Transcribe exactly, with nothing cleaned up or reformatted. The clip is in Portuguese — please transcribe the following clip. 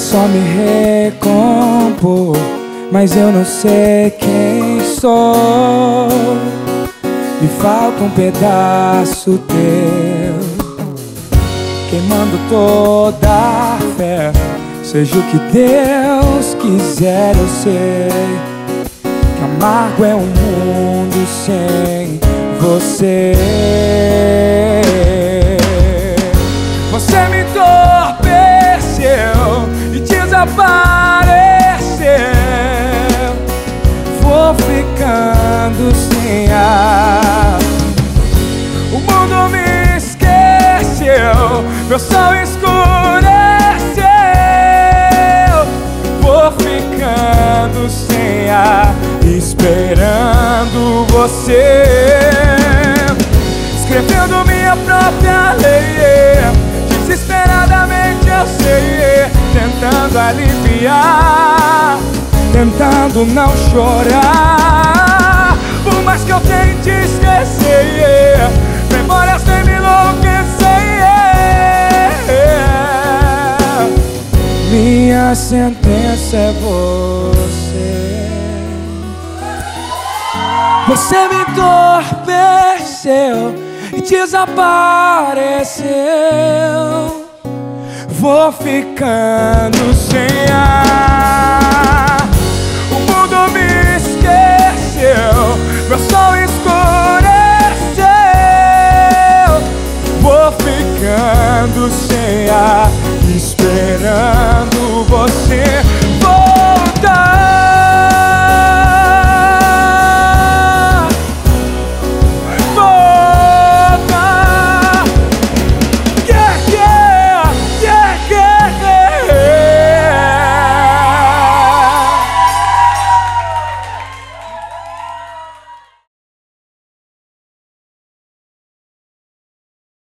só me recompor, mas eu não sei quem sou. Me falta um pedaço teu, queimando toda a fé. Seja o que Deus quiser, eu sei que amargo é um mundo sem você. Você me entorpeceu e desapareceu. Vou ficando sem ar, o mundo me esqueceu, meu sol escureceu. Vou ficando sem ar, esperando você, escrevendo minha própria lei. Desesperadamente eu sei, tentando aliviar, tentando não chorar. Por mais que eu tente esquecer, memórias vêm me enlouquecer. Minha sentença é você. Você me entorpeceu e desapareceu. Vou ficando sem ar, o mundo me esqueceu, meu sol escureceu. Vou ficando sem ar,